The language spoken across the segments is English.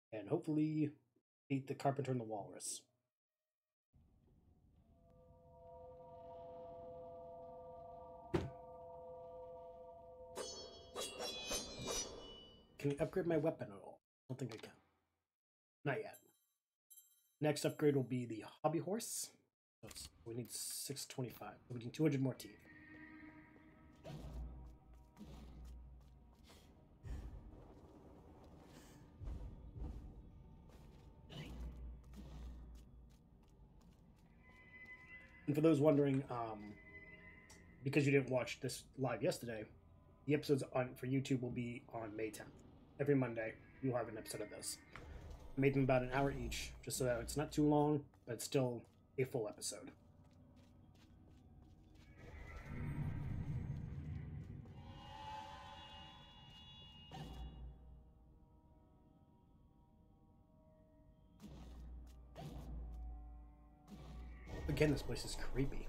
and hopefully beat the Carpenter and the Walrus. Can we upgrade my weapon at all? I don't think I can. Not yet. Next upgrade will be the hobby horse. So we need 625. We need 200 more teeth. And for those wondering, because you didn't watch this live yesterday, the episodes for YouTube will be on May 10th. Every Monday, you'll have an episode of this. I made them about an hour each, just so that it's not too long, but it's still a full episode. Again, this place is creepy.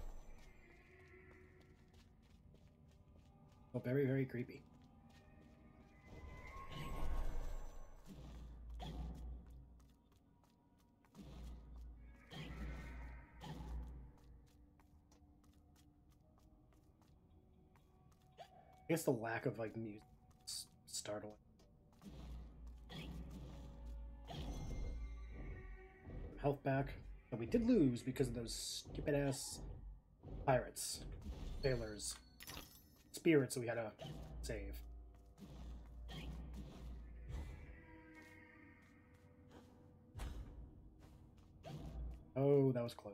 Oh, very, very creepy. I guess the lack of like music is startling. Health back, but we did lose because of those stupid ass pirates, sailors, spirits that we had to save. Oh, that was close.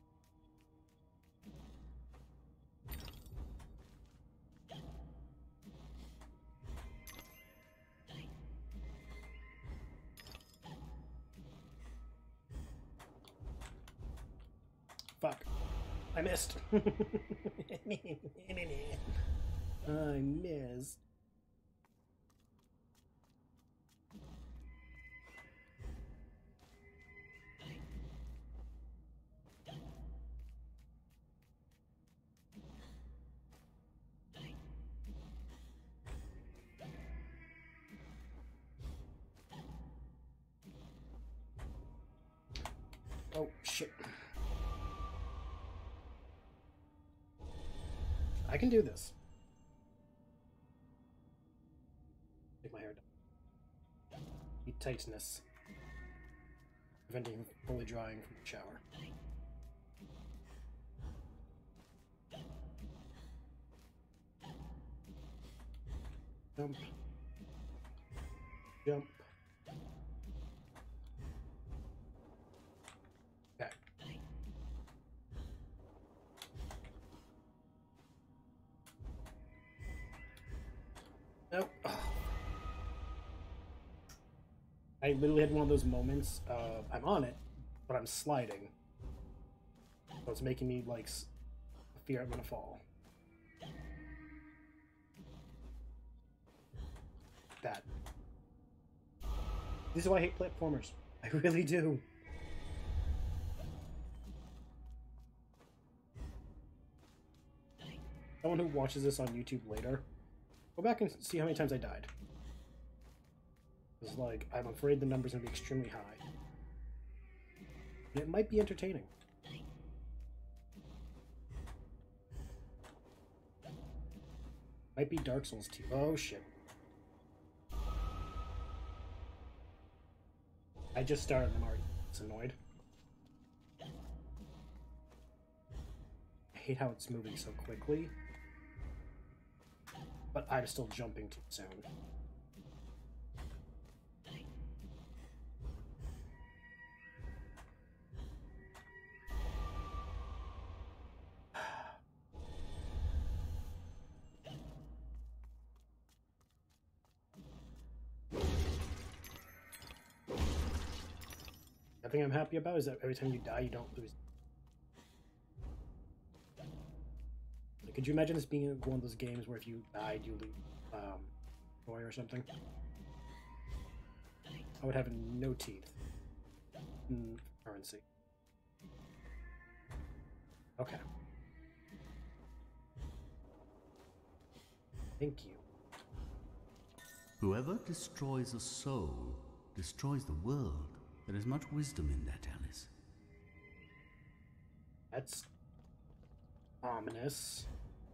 Fuck. I missed. I missed. Oh, shit. I can do this. Take my hair down. Heat tightness. Preventing fully drying from the shower. Jump. Jump. Okay. Nope. I literally had one of those moments of I'm on it, but I'm sliding. So it's making me like fear I'm gonna fall. That. This is why I hate platformers. I really do. Someone who watches this on YouTube later, go back and see how many times I died. It's like, I'm afraid the number's gonna be extremely high. And it might be entertaining. Might be Dark Souls 2. Oh shit. I just started and I'm already annoyed. I hate how it's moving so quickly. But I'm still jumping too soon. The thing I'm happy about is that every time you die, you don't lose. Like, could you imagine this being one of those games where if you died, you lose joy or something? I would have no teeth. Currency. Okay. Thank you. Whoever destroys a soul destroys the world. There is much wisdom in that, Alice. That's ominous.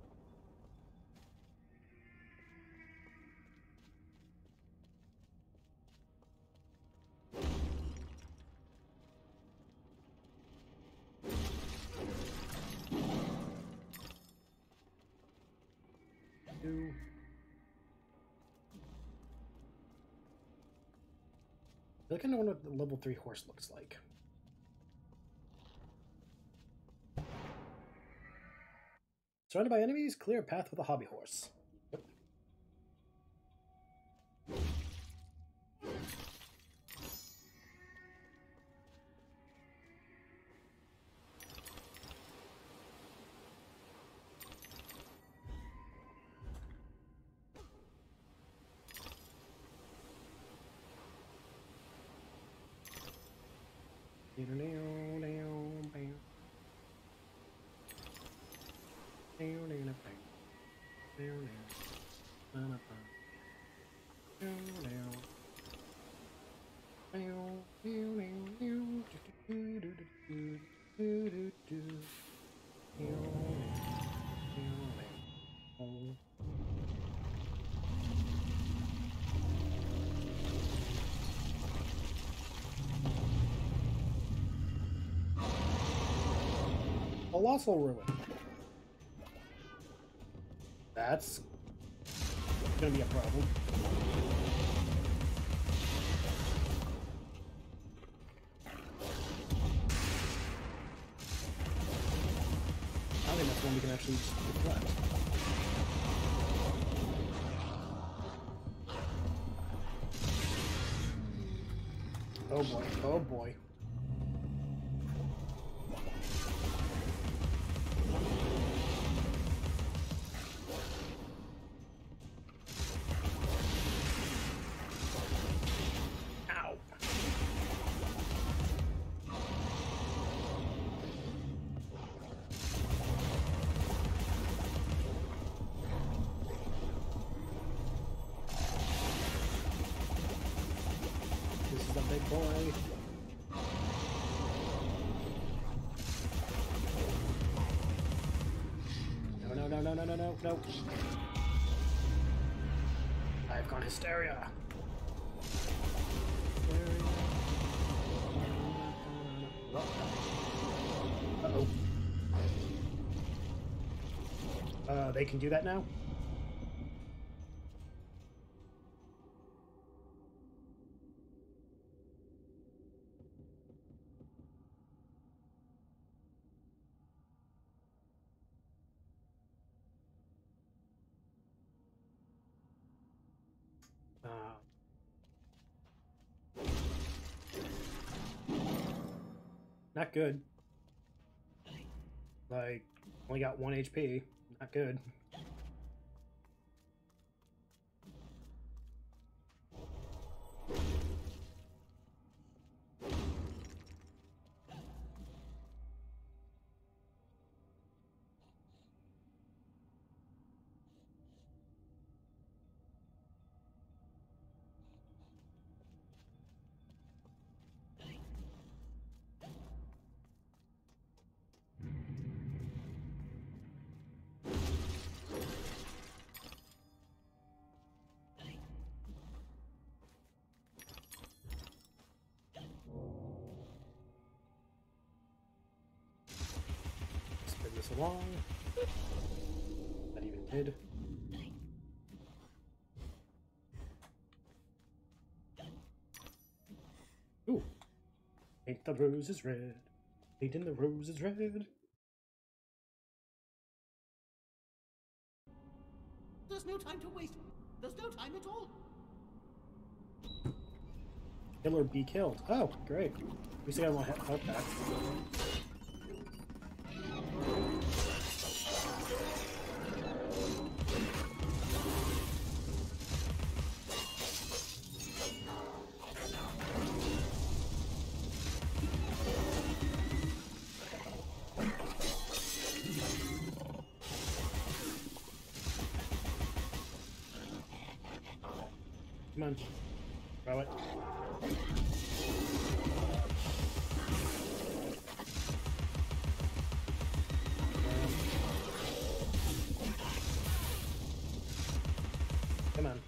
I kind of wonder what the level 3 horse looks like. Surrounded by enemies, clear a path with a hobby horse. Yep. Colossal ruin. That's gonna be a problem. I think that's one we can actually deflect. Oh boy, oh boy. Big boy. No. I've gone hysteria. Uh-oh. They can do that now? Not good. Like, only got 1 HP. Not good. This along. That even did. Ooh. Paint the roses red. Painting the roses red. There's no time to waste. There's no time at all. Kill or be killed. Oh, great. We see I want health back. Come on. Throw it. Come on.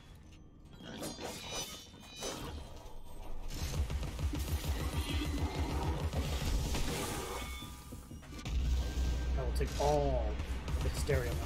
I will take all of the hysteria mounts.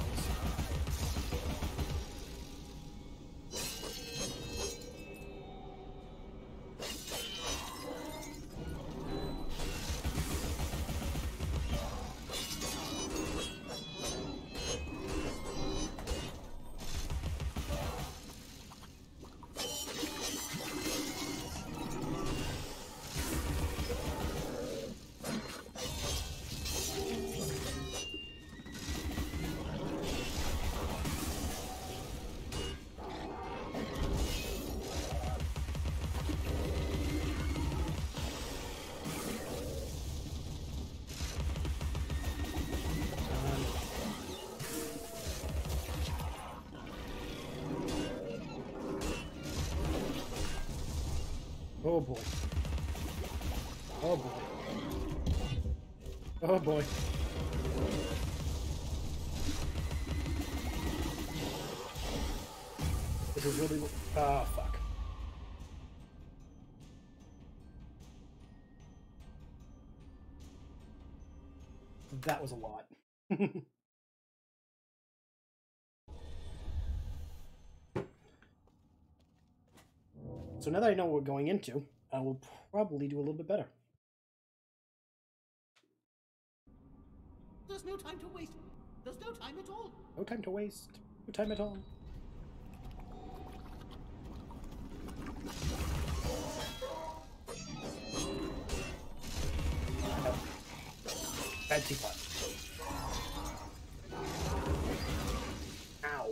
Oh boy. Oh boy. Oh boy. This is really... Ah, fuck. That was a lot. So now that I know what we're going into, I will probably do a little bit better. There's no time to waste. There's no time at all. No time to waste. No time at all. No. Bad teapot. Ow.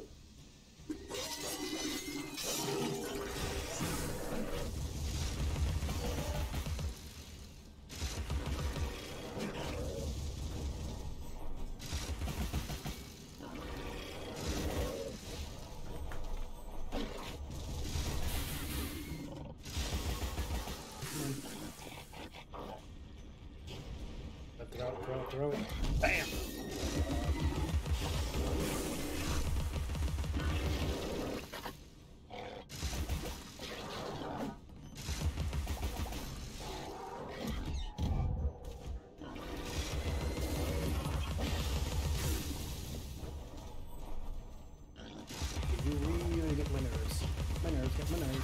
Throw it. Bam! You really get winners. Winners get winners.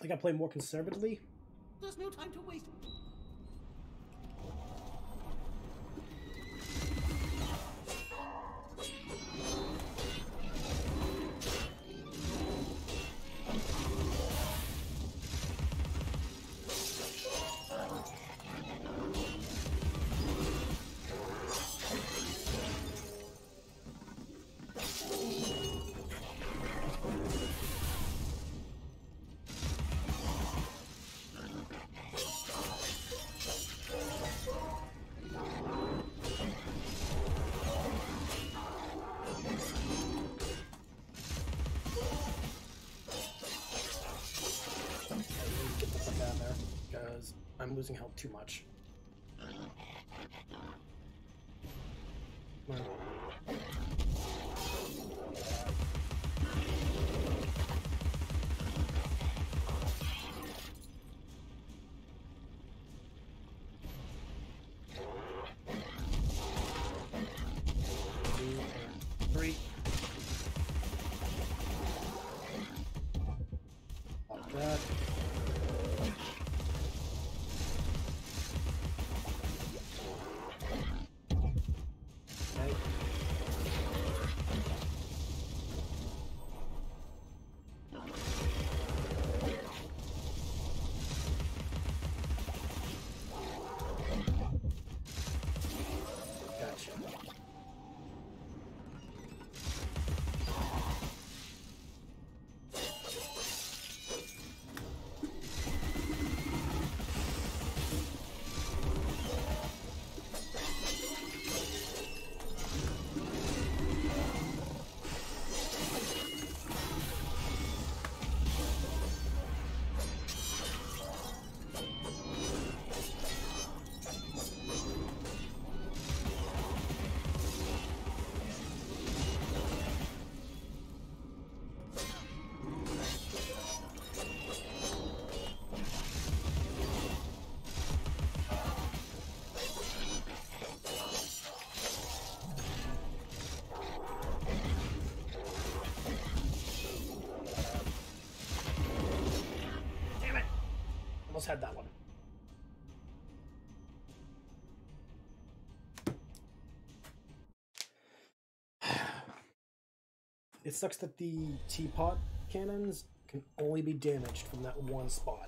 I gotta play more conservatively. There's no time to waste. I'm losing health too much. Come on. Three. Like that. Almost had that one. It sucks that the teapot cannons can only be damaged from that one spot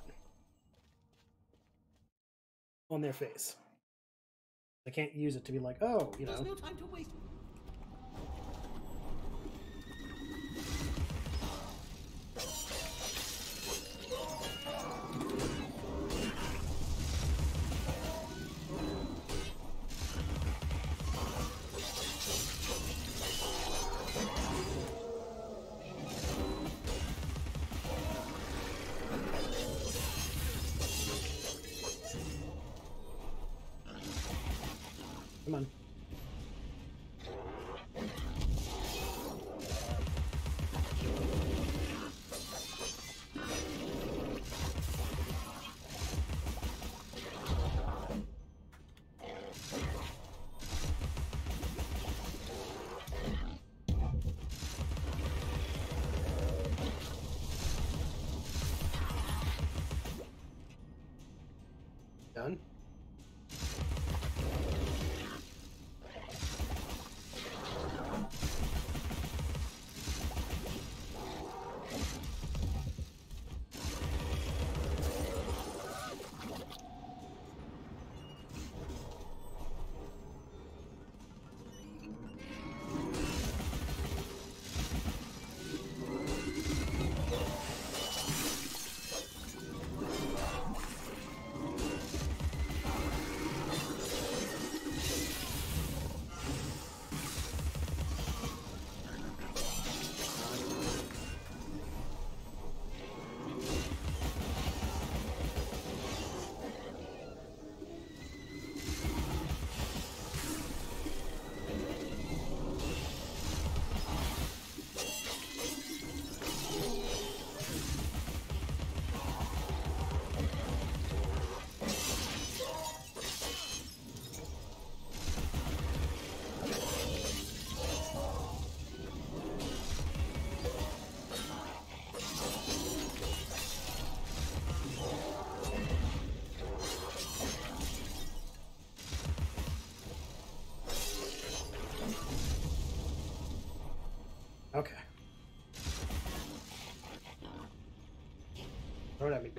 on their face. They can't use it to be like, oh, you know. There's no time to waste. Come on. Done.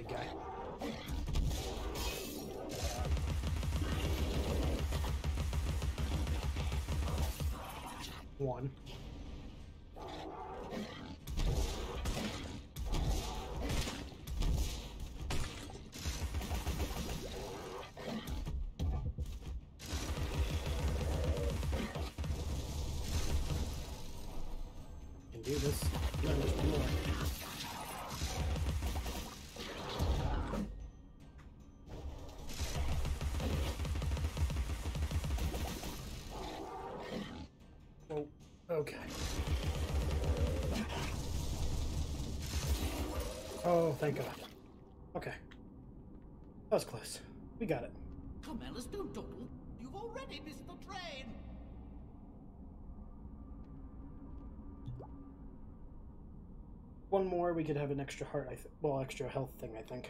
big guy. One. Can do this. No, there's more. Oh, okay. Oh, thank God. Okay. That was close. We got it. Come, Alice, don't dawdle. You've already missed the train. One more, we could have an extra heart, well, extra health thing, I think.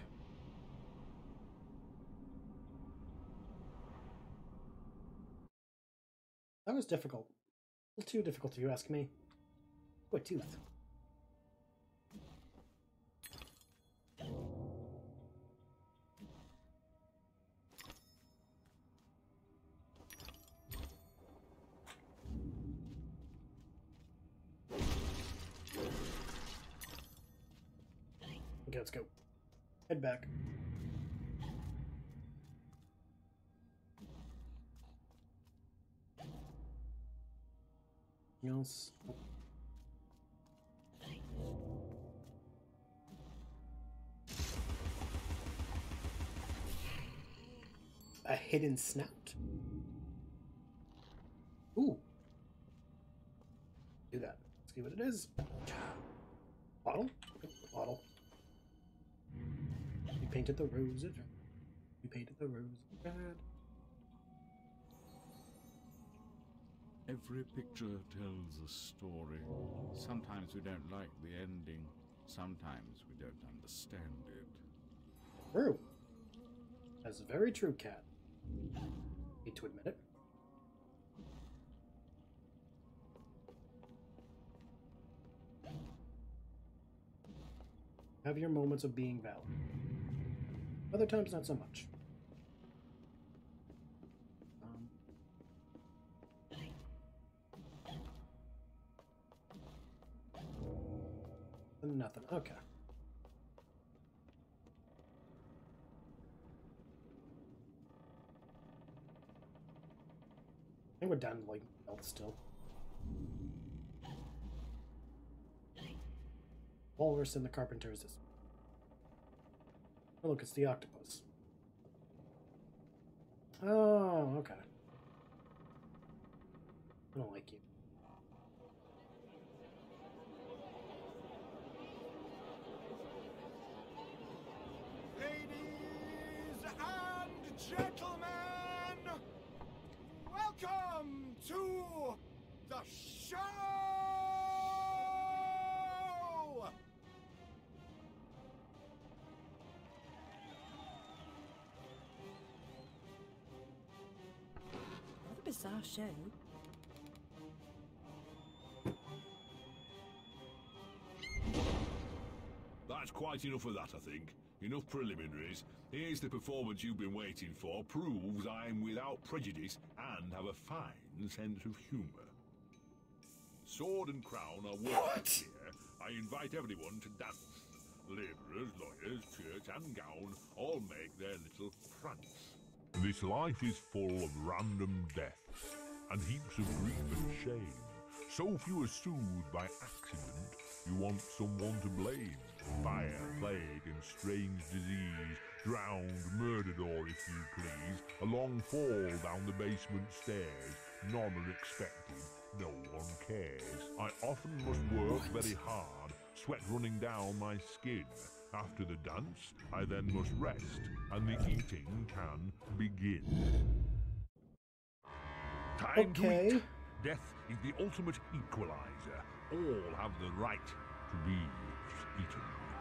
That was difficult. A little too difficult if you ask me. Oh, a tooth. Okay, let's go. Head back. Anything else? A hidden snout. Ooh. Do that. Let's see what it is. Bottle? Bottle. You painted the rose. You painted the rose. God. Every picture tells a story. Sometimes we don't like the ending. Sometimes we don't understand it. True. That's very true, Cat. Hate to admit it. Have your moments of being valid. Other times, not so much. Nothing. Okay. I think we're down to like health still. Walrus and the carpenter is this. Oh, look, it's the octopus. Oh, okay. I don't like you. Ladies and gentlemen, welcome to the show! What a bizarre show. That's quite enough of that, I think. Enough preliminaries. Here's the performance you've been waiting for. Proves I'm without prejudice and have a fine sense of humour. Sword and crown are worked here. I invite everyone to dance. Labourers, lawyers, church and gown all make their little prance. This life is full of random deaths and heaps of grief and shame. So few are soothed by accident, you want someone to blame. Fire, plague and strange disease, drowned, murdered or, if you please, a long fall down the basement stairs. None are expected, no one cares. I often must work very hard, sweat running down my skin. After the dance, I then must rest, and the eating can begin. Time to eat. Death is the ultimate equalizer. All have the right to be eaten.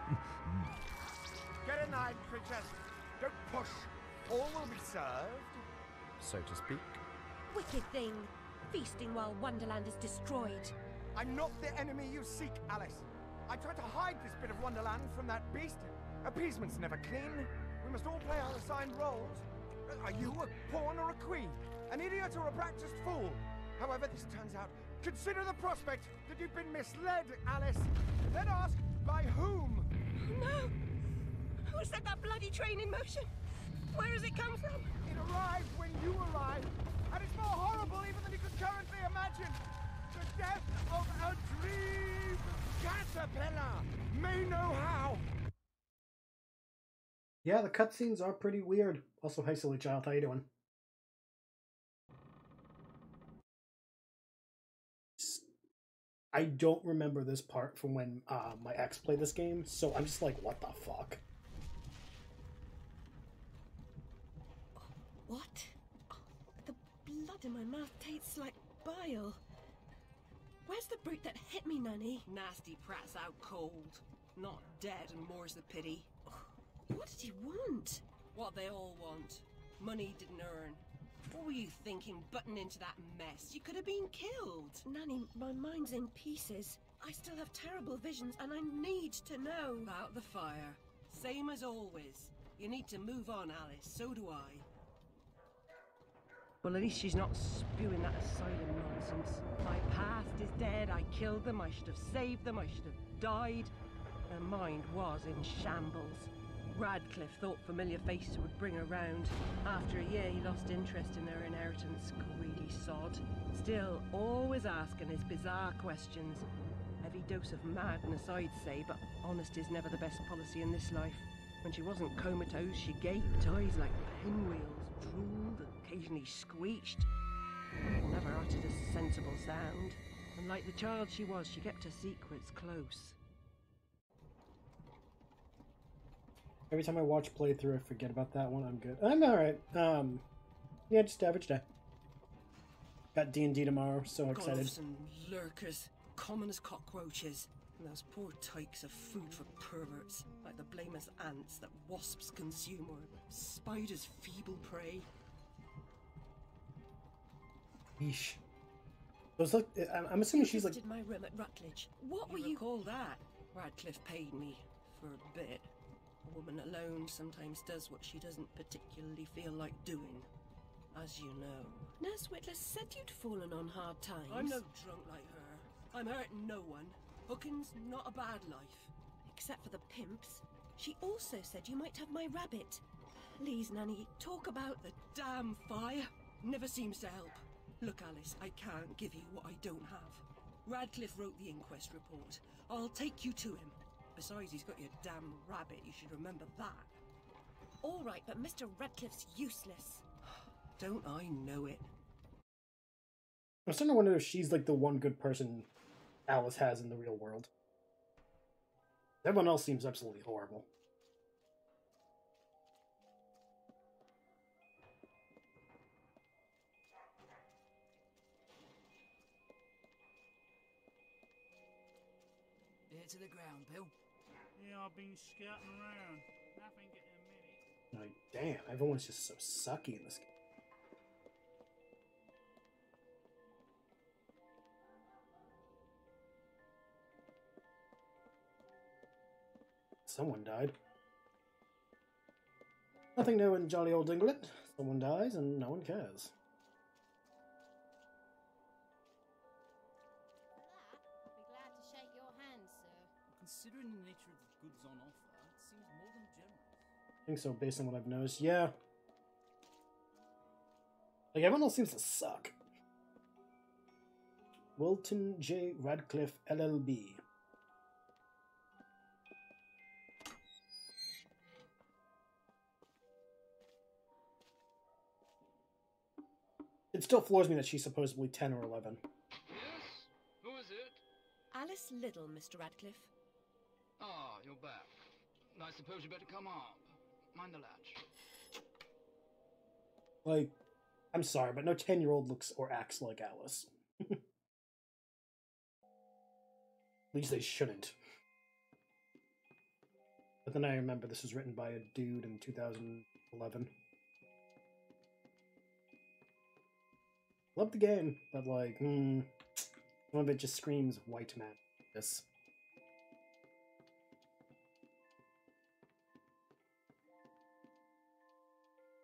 Get a knife, princess. Don't push. All will be served. So to speak. Wicked thing. Feasting while Wonderland is destroyed. I'm not the enemy you seek, Alice. I tried to hide this bit of Wonderland from that beast. Appeasement's never clean. We must all play our assigned roles. Are you a pawn or a queen? An idiot or a practiced fool? However this turns out, consider the prospect that you've been misled, Alice. Then ask, by whom? No! Who set that bloody train in motion? Where has it come from? It arrived when you arrived, and it's more horrible even than you could currently imagine. The death of a dream caterpillar may know how. Yeah, the cutscenes are pretty weird. Also, hey, silly child, how you doing? I don't remember this part from when my ex played this game, so I'm just like, what the fuck? What? Oh, the blood in my mouth tastes like bile. Where's the brute that hit me, Nanny? Nasty prat's out cold. Not dead, and more's the pity. What did he want? What they all want. Money didn't earn. What were you thinking, butting into that mess? You could have been killed. Nanny, my mind's in pieces. I still have terrible visions, and I need to know. About the fire. Same as always. You need to move on, Alice. So do I. Well, at least she's not spewing that asylum nonsense. My past is dead. I killed them. I should have saved them. I should have died. Her mind was in shambles. Radcliffe thought familiar faces would bring her round. After a year, he lost interest in her inheritance. Greedy sod. Still, always asking his bizarre questions. Heavy dose of madness, I'd say, but honesty's never the best policy in this life. When she wasn't comatose, she gaped, eyes like pinwheels, drooled, occasionally squeaked. Never uttered a sensible sound. And like the child she was, she kept her secrets close. Every time I watch playthrough, I forget about that one. I'm good. I'm alright. Yeah, just average day. Got D&D tomorrow, so excited. Goths and lurkers, common as cockroaches. And those poor tykes are food for perverts, like the blameless ants that wasps consume, or spiders' feeble prey. Yeesh. Those look. I'm assuming she's like. Visited my room at Rutledge. What were you? Recall that? Radcliffe paid me for a bit. A woman alone sometimes does what she doesn't particularly feel like doing, as you know. Nurse Whitler said you'd fallen on hard times. I'm no drunk like her. I'm hurting no one. Hooking's not a bad life. Except for the pimps. She also said you might have my rabbit. Please, Nanny, talk about The damn fire never seems to help. Look, Alice, I can't give you what I don't have. Radcliffe wrote the inquest report. I'll take you to him. Besides, he's got your damn rabbit. You should remember that. All right, but Mr. Radcliffe's useless. Don't I know it? I'm starting to wonder if she's like the one good person Alice has in the real world. Everyone else seems absolutely horrible. Ear to the ground, Bill. Yeah, I've been scouting around. Nothing getting a minute. Like, damn, everyone's just so sucky in this game. Someone died. Nothing new in jolly old England. Someone dies and no one cares. I'll be glad to shake your hand, sir. Considering the nature of the goods on offer, it seems more than generous. I think so, based on what I've noticed. Yeah. Like, everyone else seems to suck. Wilton J. Radcliffe, LLB. It still floors me that she's supposedly 10 or 11. Yes? Who is it? Alice Liddell, Mr. Radcliffe. Ah, you're back. I suppose you better come up. Mind the latch. Like, I'm sorry, but no 10-year-old looks or acts like Alice. At least they shouldn't. But then I remember this was written by a dude in 2011. Love the game, but like, some of it just screams white man. This.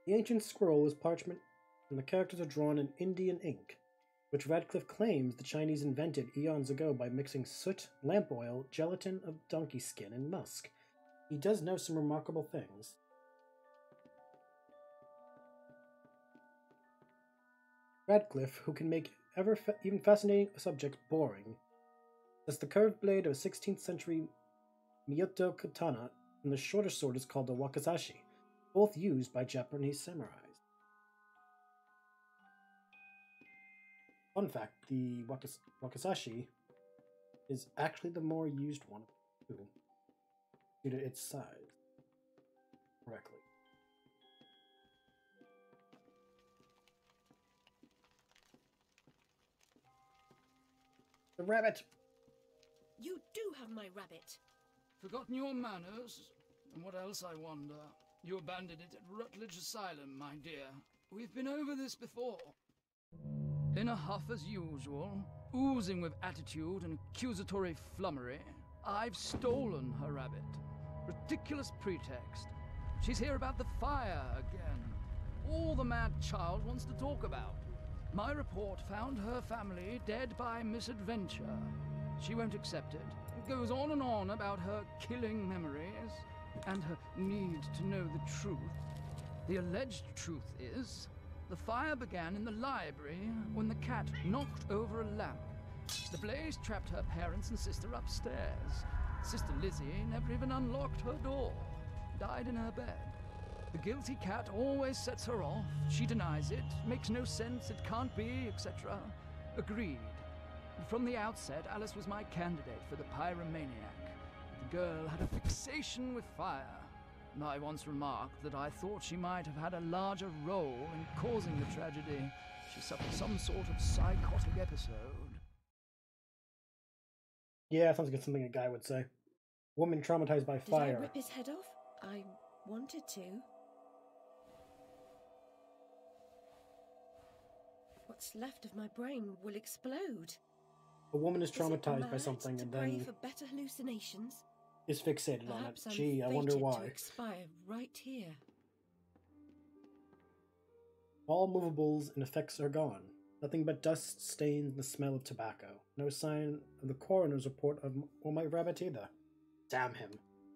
The ancient scroll is parchment, and the characters are drawn in Indian ink, which Radcliffe claims the Chinese invented eons ago by mixing soot, lamp oil, gelatin of donkey skin, and musk. He does know some remarkable things. Radcliffe, who can make even fascinating subjects boring, says the curved blade of a 16th century Myoto katana and the shorter sword is called a wakizashi, both used by Japanese samurais. Fun fact, the wakizashi is actually the more used one of the two, due to its size. Correctly. The rabbit! You do have my rabbit. Forgotten your manners? And what else, I wonder? You abandoned it at Rutledge Asylum, my dear. We've been over this before. In a huff as usual, oozing with attitude and accusatory flummery, I've stolen her rabbit. Ridiculous pretext. She's here about the fire again. All the mad child wants to talk about. My report found her family dead by misadventure. She won't accept it. It goes on and on about her killing memories and her need to know the truth. The alleged truth is, the fire began in the library when the cat knocked over a lamp. The blaze trapped her parents and sister upstairs. Sister Lizzie never even unlocked her door. Died in her bed. The guilty cat always sets her off. She denies it. Makes no sense. It can't be, etc. Agreed. From the outset, Alice was my candidate for the pyromaniac. The girl had a fixation with fire. I once remarked that I thought she might have had a larger role in causing the tragedy. She suffered some sort of psychotic episode. Yeah, sounds like something a guy would say. Woman traumatized by fire. Did I rip his head off? I wanted to. What's left of my brain will explode. A woman is Is it traumatized by mad something to and pray then for better hallucinations? is fixated on it. Perhaps I'm Gee, I wonder fated why. to expire right here. All movables and effects are gone. Nothing but dust, stains, and the smell of tobacco. No sign of the coroner's report of my rabbit either. Damn him.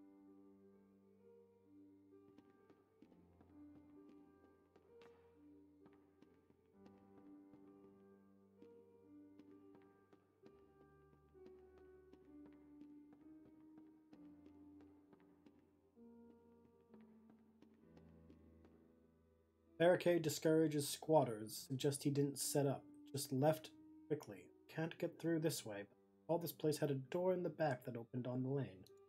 Barricade discourages squatters. Suggest he didn't set up. Just left quickly. Can't get through this way. All this place had a door in the back that opened on the lane.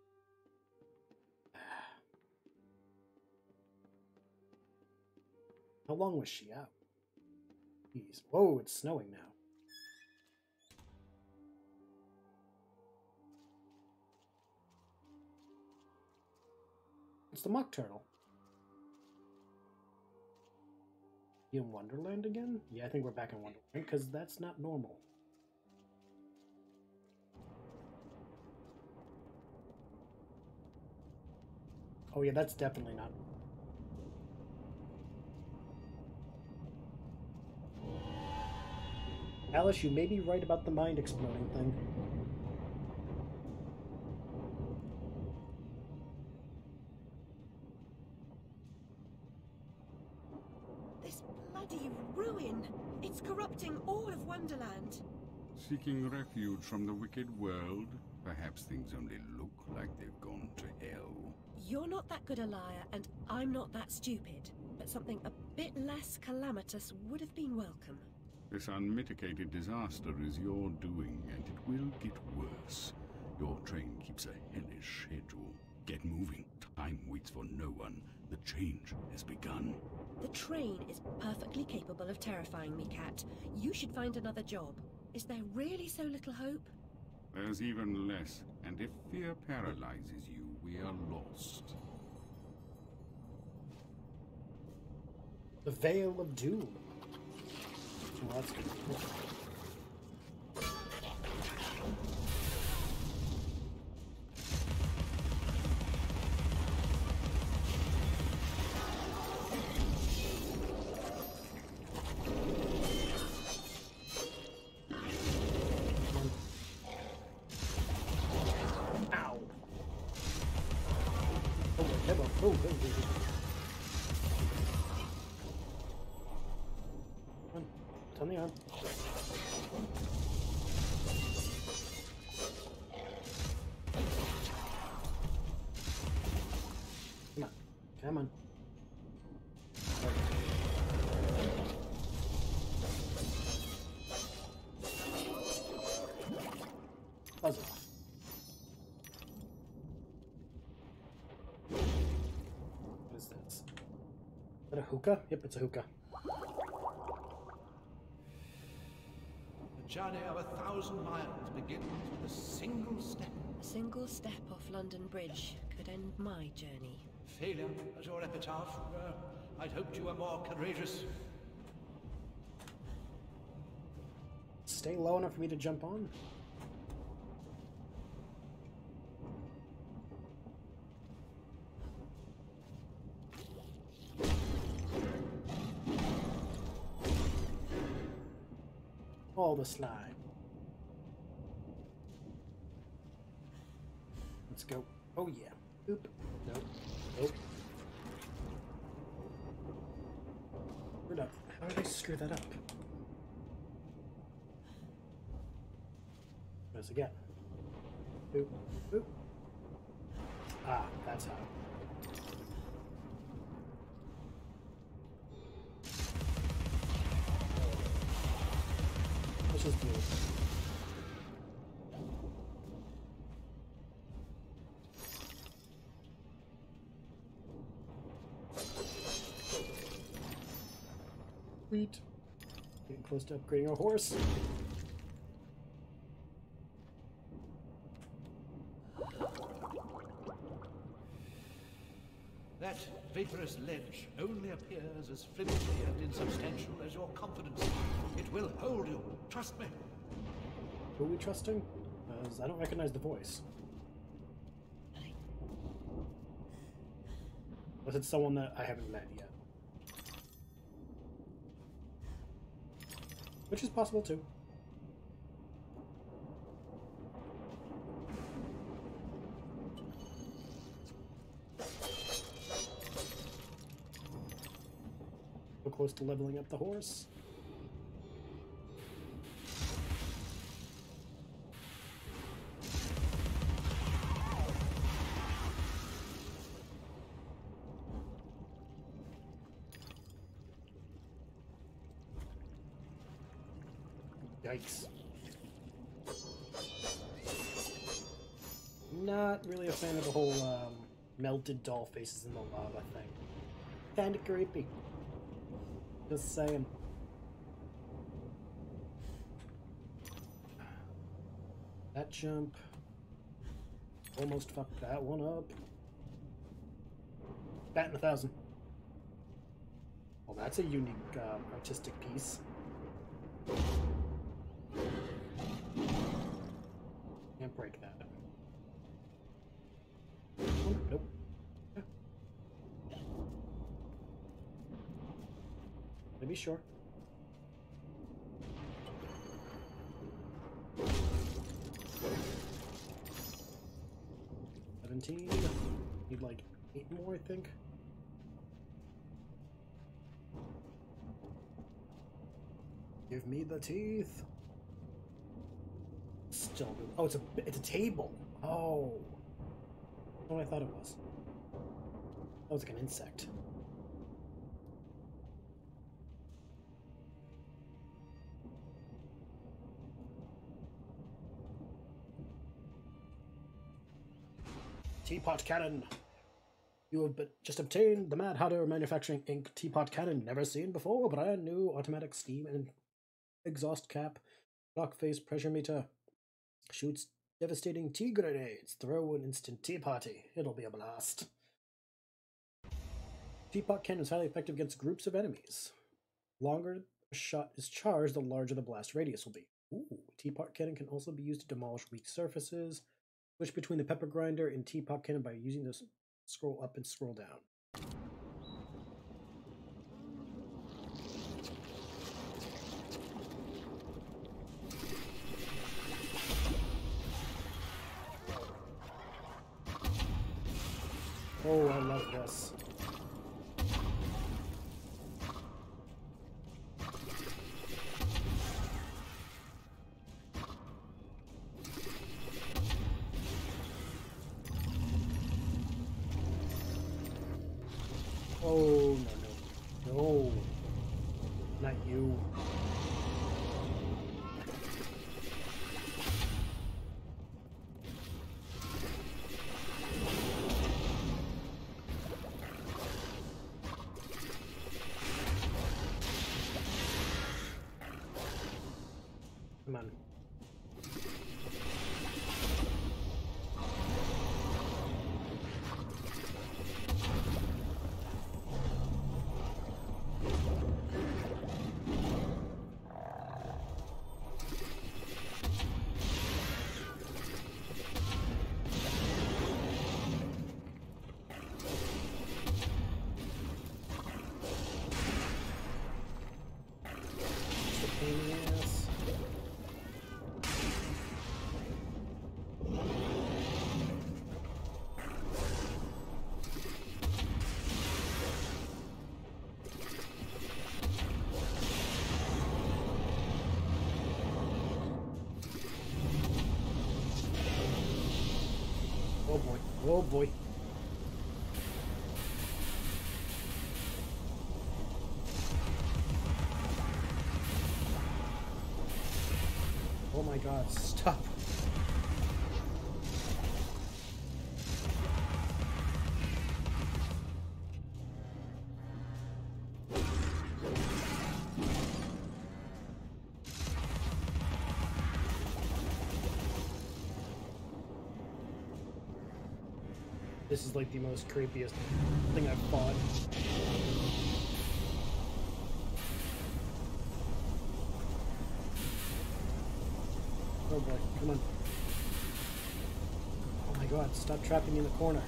How long was she out? Jeez. Whoa, it's snowing now. It's the mock turtle. In Wonderland again? Yeah, I think we're back in Wonderland, because that's not normal. Oh yeah, that's definitely not. Alice, you may be right about the mind exploding thing. This bloody ruin! It's corrupting all of Wonderland. Seeking refuge from the wicked world, perhaps things only look like they've gone to hell. You're not that good a liar, and I'm not that stupid. But something a bit less calamitous would have been welcome. This unmitigated disaster is your doing, and it will get worse. Your train keeps a hellish schedule. Get moving. Time waits for no one. The change has begun. The train is perfectly capable of terrifying me, Cat. You should find another job. Is there really so little hope? There's even less, and if fear paralyzes you, we are lost. The Veil of Doom. Well, that's good. Oh, good. Come on. Turn the arm. Come on. Come on. Buzz off. What is this? Is that a hookah? Yep, it's a hookah. The journey of 1,000 miles begins with a single step. A single step off London Bridge could end my journey. Failure as your epitaph. I'd hoped you were more courageous. Stay low enough for me to jump on. All the slime. Let's go. Oh yeah. Oop. Nope. Nope. Screwed up. How did I screw that up? Press again. Oop. Oop. Ah, that's how. Let's just do it. Sweet. Getting close to upgrading our horse. That vaporous ledge only appears as flimsy and insubstantial as your confidence. It will hold you. Trust me. Who are we trusting? I don't recognize the voice. Unless it's someone that I haven't met yet. Which is possible too. So close to leveling up the horse. Yikes. Not really a fan of the whole melted doll faces in the lava thing. Kinda creepy. Just saying. That jump almost fucked that one up. Bat in 1,000. Well, that's a unique artistic piece. Can't break that. Oh, nope. Yeah. To be sure. Need like 8 more, I think. Give me the teeth. Still, oh, it's a table. Oh, that's what I thought it was. That was like an insect. Teapot cannon. You have just obtained the Mad Hatter Manufacturing Inc. Teapot cannon, never seen before. Brand new automatic steam and exhaust cap, block face pressure meter. Shoots devastating tea grenades. Throw an instant tea party. It'll be a blast. Teapot cannon is highly effective against groups of enemies. Longer a shot is charged, the larger the blast radius will be. Ooh, teapot cannon can also be used to demolish weak surfaces. Switch between the pepper grinder and teapot cannon by using this. Scroll up and scroll down. Oh, I love that. this. Oh, no, no. No. Not you. Come on. Oh boy. Oh boy. Oh my god, stop. This is like the most creepiest thing I've fought. Oh boy, come on. Oh my god, stop trapping me in the corner.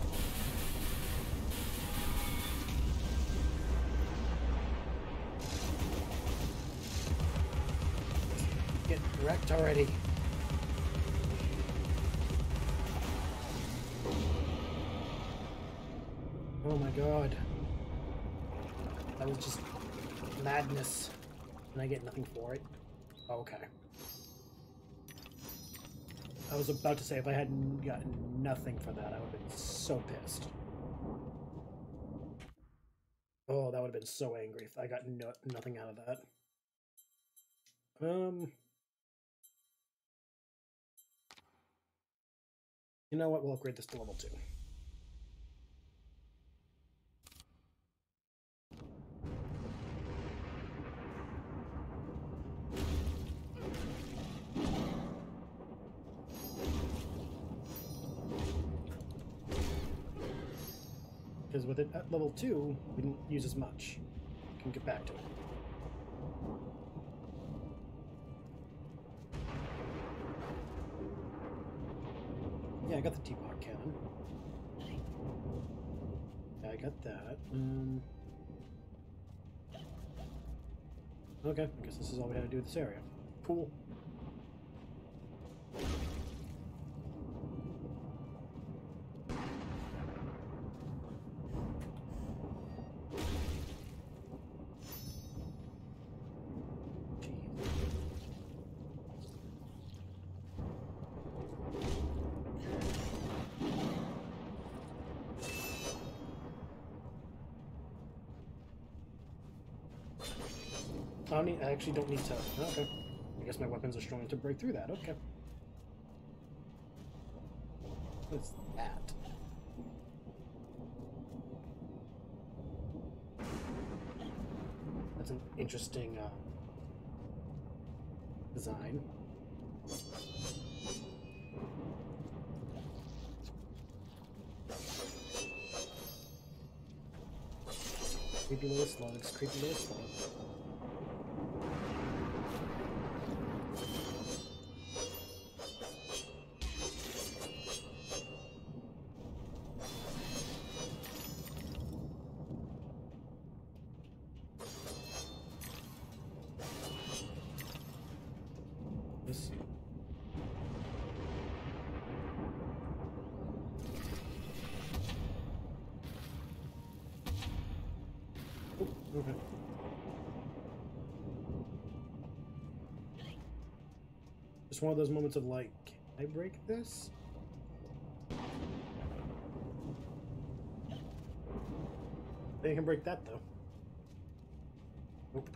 Get wrecked already. Oh my god. That was just madness. And I get nothing for it? Okay. I was about to say, if I hadn't gotten nothing for that, I would have been so pissed. Oh, that would have been so angry if I got nothing out of that. You know what? We'll upgrade this to level 2. Because with it at level 2, we didn't use as much. We can get back to it. Yeah, I got the teapot cannon. Yeah, I got that. Okay, I guess this is all we had to do with this area. Cool. I actually don't need to. Okay. I guess my weapons are strong enough to break through that. Okay. What's that? That's an interesting design. Creepy little slugs, creepy little slugs. Okay. Just one of those moments of like, can I break this? They can break that though. Nope.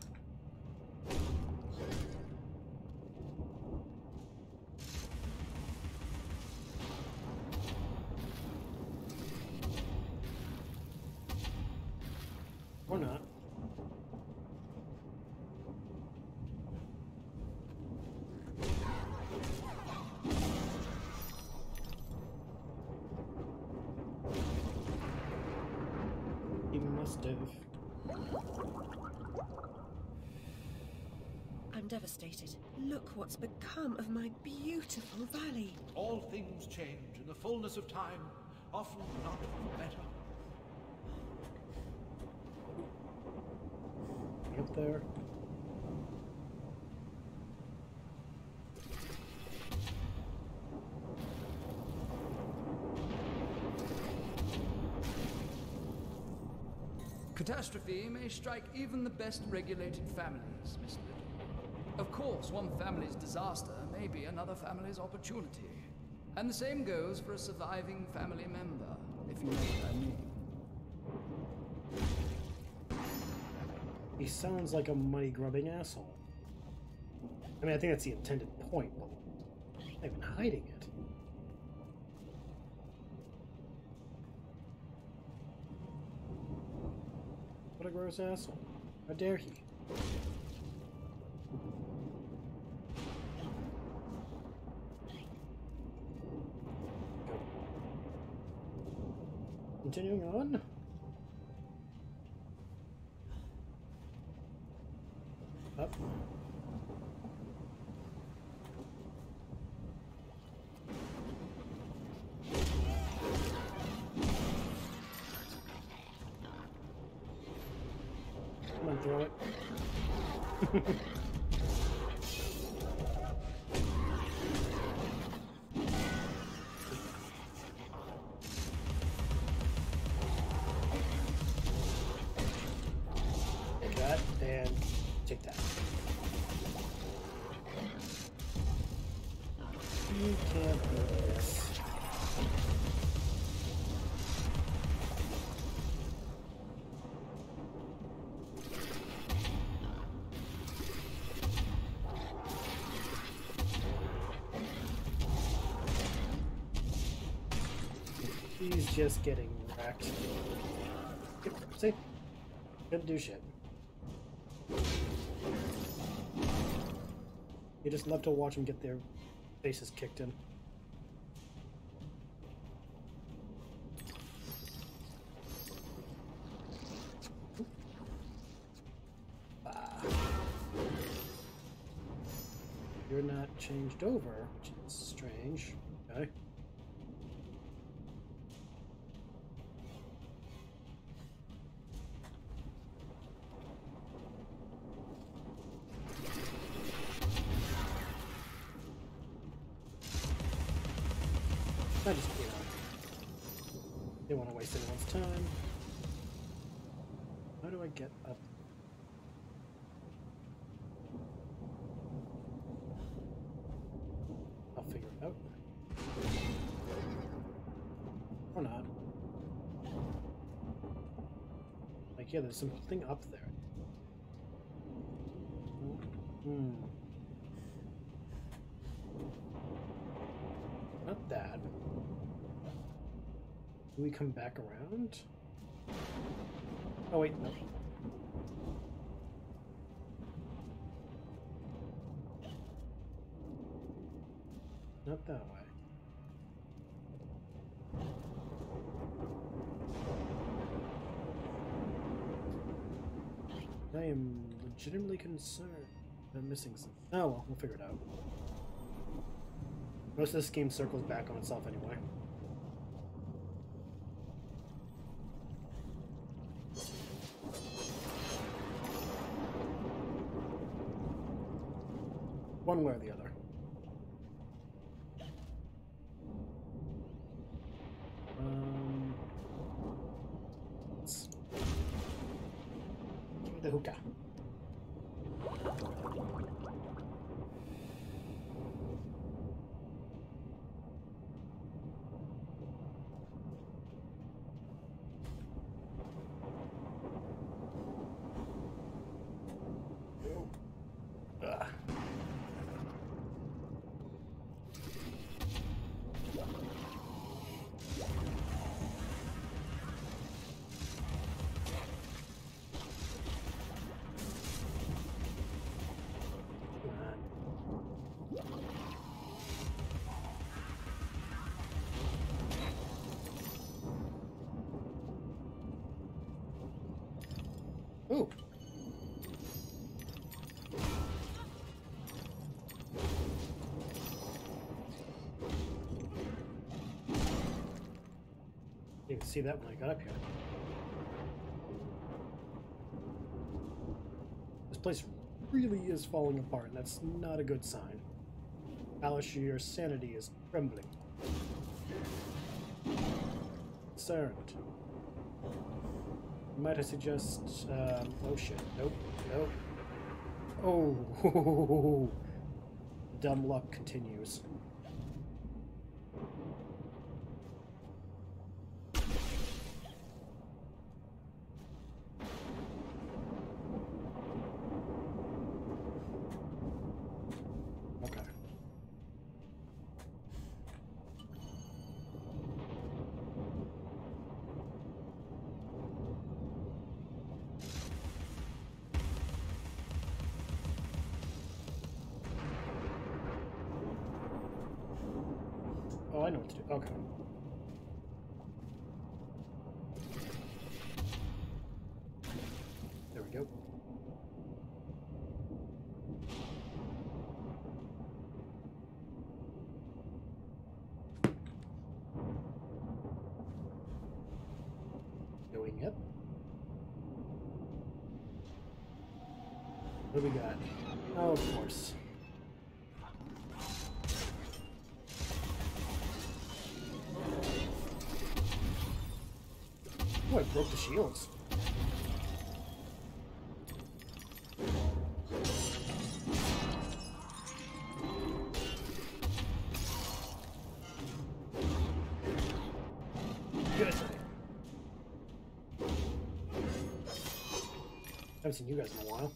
Or not. He must have. I'm devastated. Look what's become of my beautiful valley. All things change in the fullness of time, often not for the better. Up there. Catastrophe may strike even the best regulated families, Miss Liddell. Of course, one family's disaster may be another family's opportunity. And the same goes for a surviving family member, if you know what I mean. He sounds like a money-grubbing asshole. I mean, I think that's the intended point, but I'm not even hiding it. What a gross asshole. How dare he? Go. Continuing on. Up. Come on, throw it. Take that and take that. You can't do this. He's just getting wrecked. See? Couldn't do shit. You just love to watch them get their faces kicked in. You're not changed over, which is strange. Okay. I just, you know, didn't want to waste anyone's time. How do I get up? I'll figure it out. Or not. Like, yeah, there's something up there. Not that. Do we come back around? Oh wait, no. Not that way. I am legitimately concerned I'm missing something. Oh well, we'll figure it out. Most of this game circles back on itself anyway. One way or the other. the hookah. Ooh. You can see that when I got up here. This place really is falling apart, and that's not a good sign. Alice, your sanity is trembling. Concerned. Might I suggest, oh shit, nope, nope. Oh, dumb luck continues. Okay. Oh, I know what to do. Okay. There we go. Going up. What do we got? Oh, of course. Oh, I broke the shields. Good. Haven't seen you guys in a while.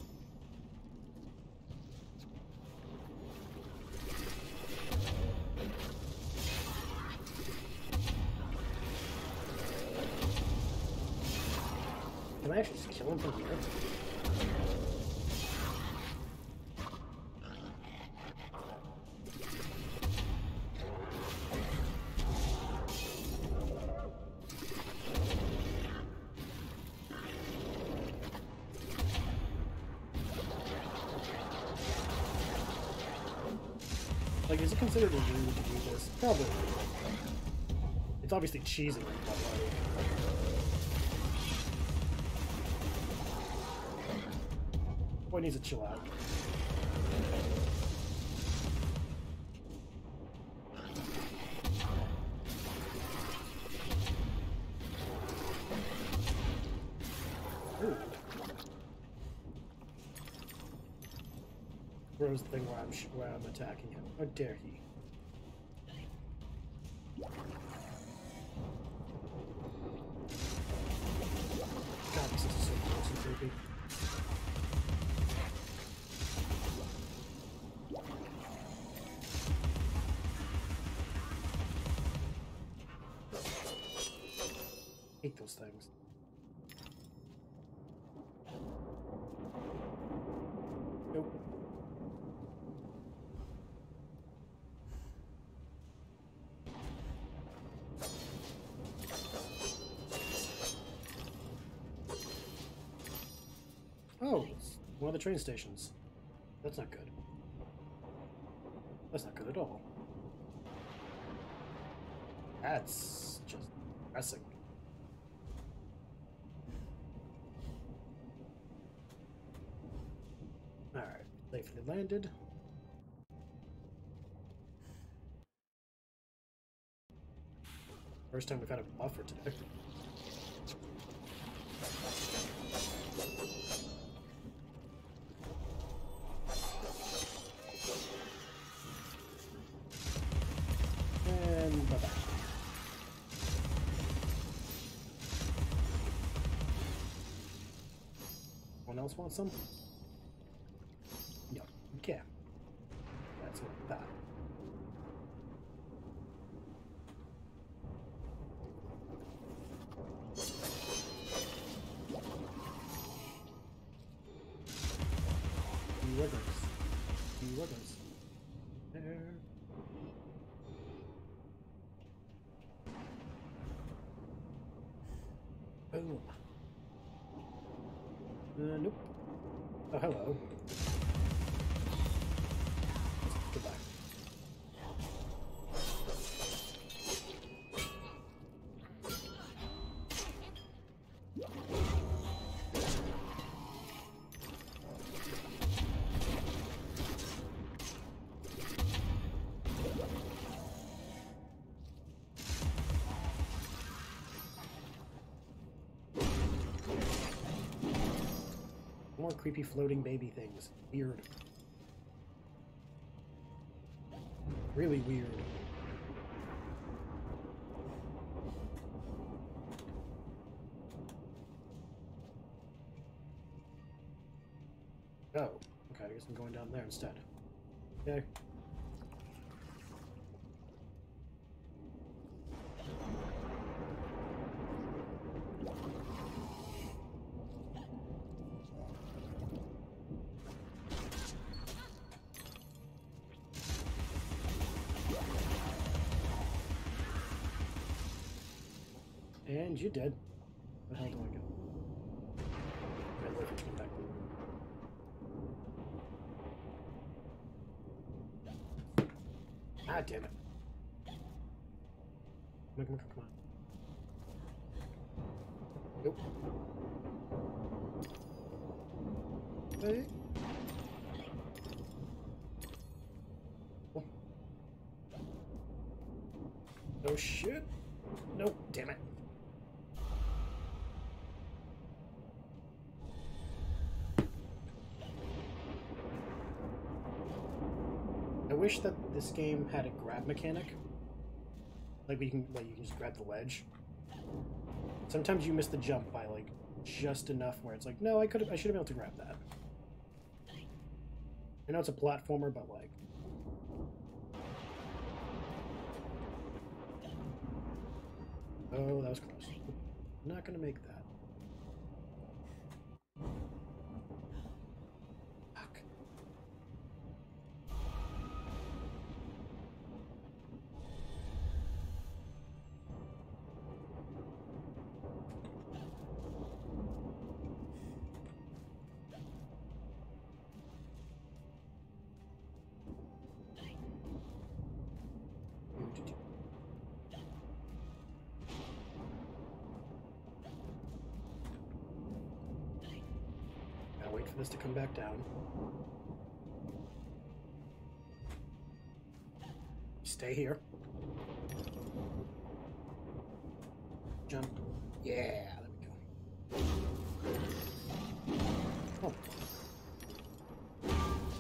Can I actually just kill him from here? Like, is it considered rude to do this? Probably. It's obviously cheesy. Boy needs to chill out. Ooh. Throws the thing where I'm attacking him. How dare he? God, this is so close and creepy. Hate those things. Nope. Oh, it's one of the train stations. That's not good. That's not good at all. That's just depressing. Alright, safely landed. First time we've had a buffer today. Anyone else want some? No. Okay. That's like that. Few others. There. Boom. Nope. Oh, hello. Goodbye. More creepy floating baby things. Weird. Really weird. Oh, okay, I guess I'm going down there instead. Okay. And you did. Where the hell do I go? I live to come back. Ah, damn it. Come on. Nope. Hey. Oh shit. Nope, damn it. I wish that this game had a grab mechanic. Like you can just grab the ledge. Sometimes you miss the jump by like just enough where it's like, no, I should have been able to grab that. I know it's a platformer, but like oh, that was close. I'm not gonna make that. Wait for this to come back down. Stay here. Jump. Yeah, there we go. Oh.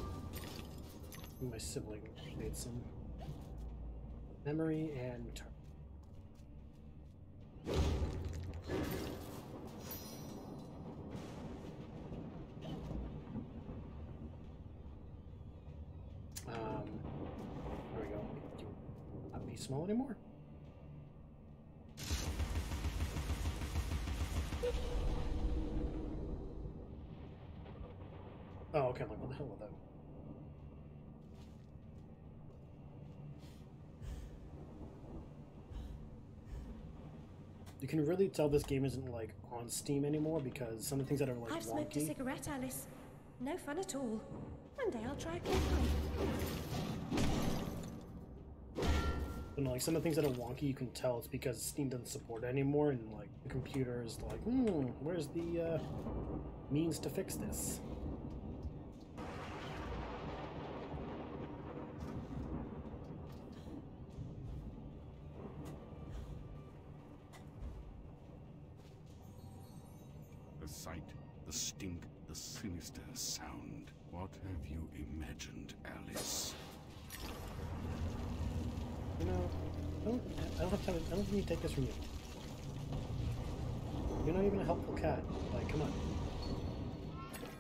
My sibling made some memory and turn. There we go. Do not be small anymore. Oh, okay. I'm like, what the hell was that? You can really tell this game isn't like on Steam anymore because some of the things that are like I've smoked a wonky. cigarette, Alice. No fun at all. One day I'll try again. And like some of the things that are wonky, you can tell it's because Steam doesn't support it anymore, and like the computer is like, where's the means to fix this? The sight, the stink, the sinister sound. What have you imagined, Alice? You know, I don't have time. I don't need to take this from you. You're not even a helpful cat. Like, come on.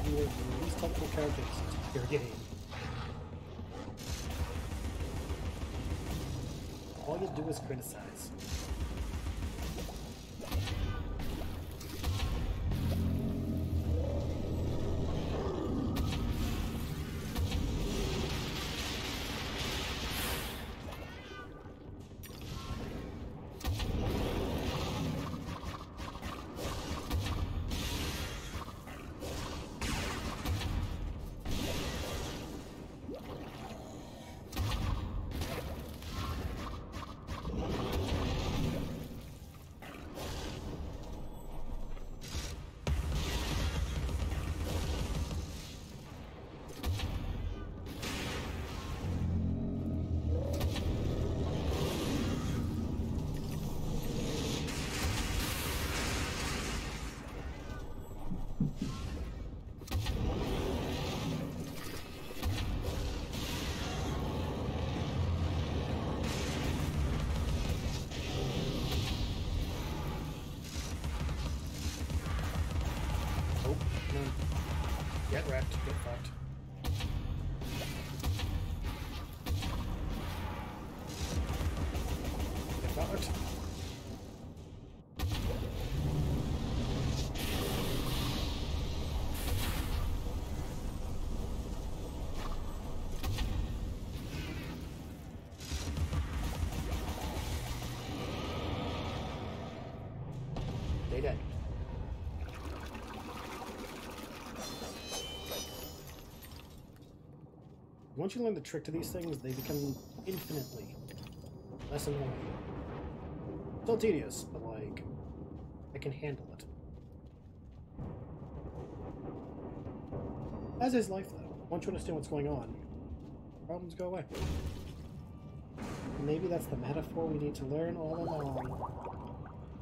you were the least helpful characters to your game. All you do is criticize. Get wrecked, get fucked. Get fucked. They dead. Once you learn the trick to these things, they become infinitely less annoying. Still tedious, but like, I can handle it. As is life, though. Once you understand what's going on, problems go away. Maybe that's the metaphor we need to learn all along.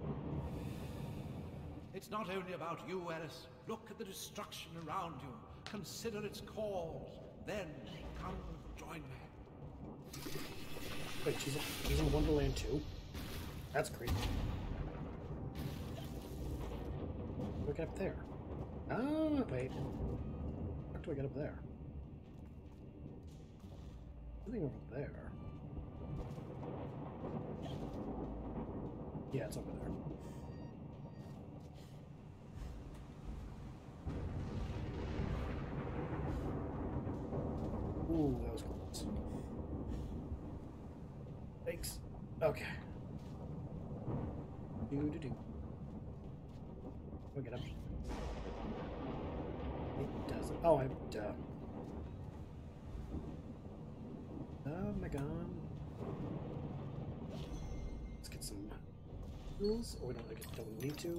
It's not only about you, Alice. Look at the destruction around you. Consider its cause. Then come join me. Wait, she's in Wonderland too? That's creepy. How do I get up there? Ah, wait. How do I get up there? Something over there. Yeah, it's over there. Ooh, that was close. Thanks. Okay. Do. We'll get up. It doesn't. Oh, duh. Oh my god. Let's get some rules. Or we don't need to.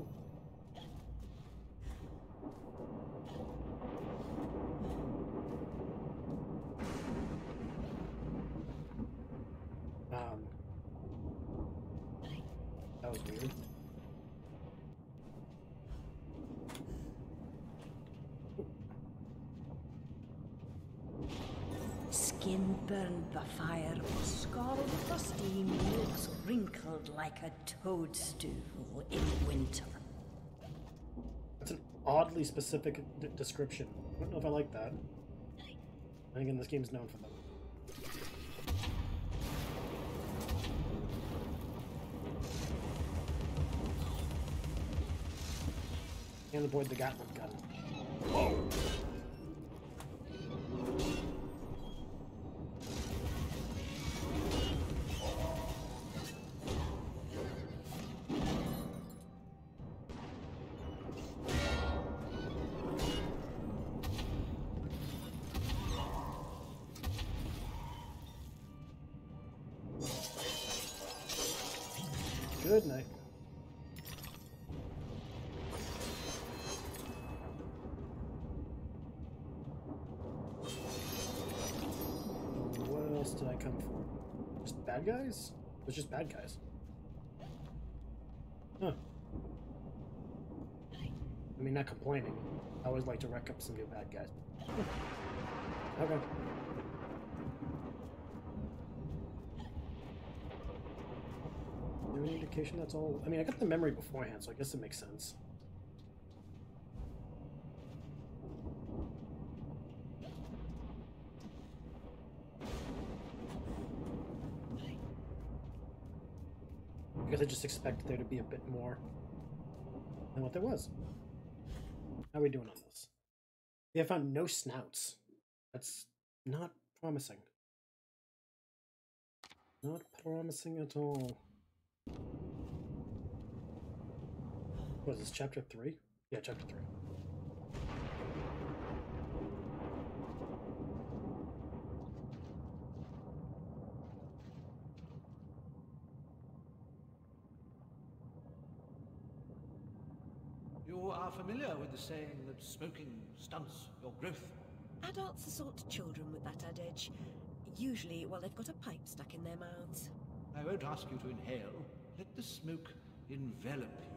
That was weird. Skin burned by fire, scalded for steam, lips wrinkled like a toadstool in winter. That's an oddly specific description. I don't know if I like that. And again, this game's known for them. And avoid the Gatling gun. Whoa! Good night. What else did I come for? Just bad guys? It was just bad guys. Huh. I mean, not complaining. I always like to wreck up some new bad guys. Okay. Any indication that's all? I mean, I got the memory beforehand, so I guess it makes sense. Because I just expected there to be a bit more than what there was. How are we doing on this? We have found no snouts. That's not promising. Not promising at all. What is this, chapter 3? Yeah, chapter 3. You are familiar with the saying that smoking stunts your growth? Adults assault children with that adage. Usually while they've got a pipe stuck in their mouths. I won't ask you to inhale. Let the smoke envelop you.